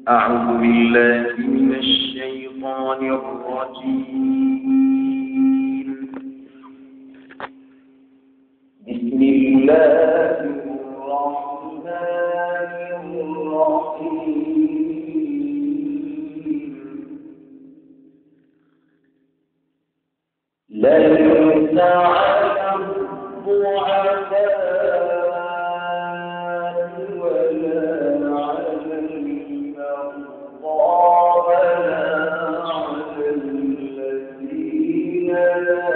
أعوذ بالله من الشيطان الرجيم. بسم الله الرحمن الرحيم. ليس على الضعفاء ولا على المرضى ولا على الذين لا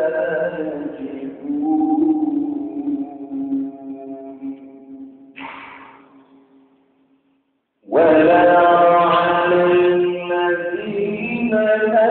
يجدون ولا على الذين لا